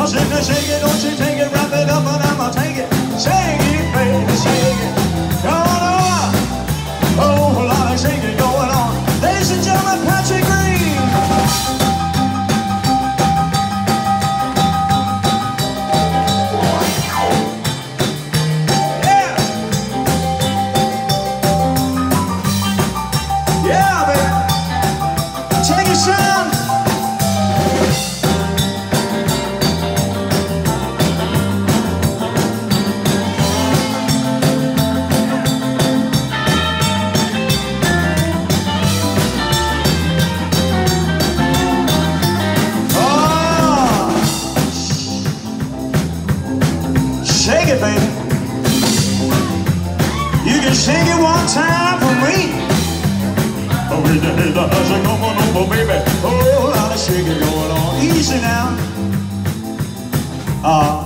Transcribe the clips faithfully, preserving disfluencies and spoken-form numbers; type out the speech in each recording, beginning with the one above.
Cause if you shake it, don't you take it, wrap it up and I'ma take it. Shake it, baby, shake it. Come on over. Oh, a lot of shaking going on. Ladies and gentlemen, Patrick Green. Yeah. Yeah, baby. Take it, son. Shake it, baby. You can shake it one time for me. Oh, we did the hustle, come on over, baby. Oh, a lot of shaking going on. Easy now. Uh,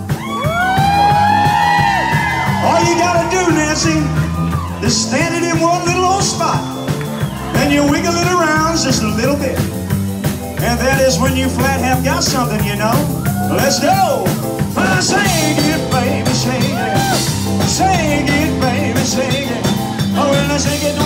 all you gotta do, Nancy, is stand it in one little old spot. Then you wiggle it around just a little bit. And that is when you flat have got something, you know. Let's go. Uh, shake it, baby, shake it. Shake it, baby, shake it. Oh, when I shake it,